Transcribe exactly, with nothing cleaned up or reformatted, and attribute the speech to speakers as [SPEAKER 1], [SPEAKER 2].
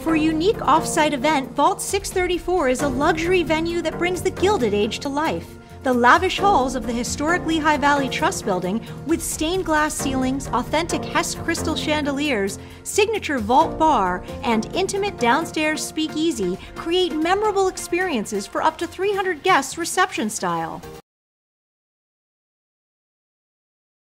[SPEAKER 1] For a unique off-site event, Vault six thirty-four is a luxury venue that brings the Gilded Age to life. The lavish halls of the historic Lehigh Valley Trust Building, with stained glass ceilings, authentic Hess crystal chandeliers, signature vault bar, and intimate downstairs speakeasy, create memorable experiences for up to three hundred guests reception style.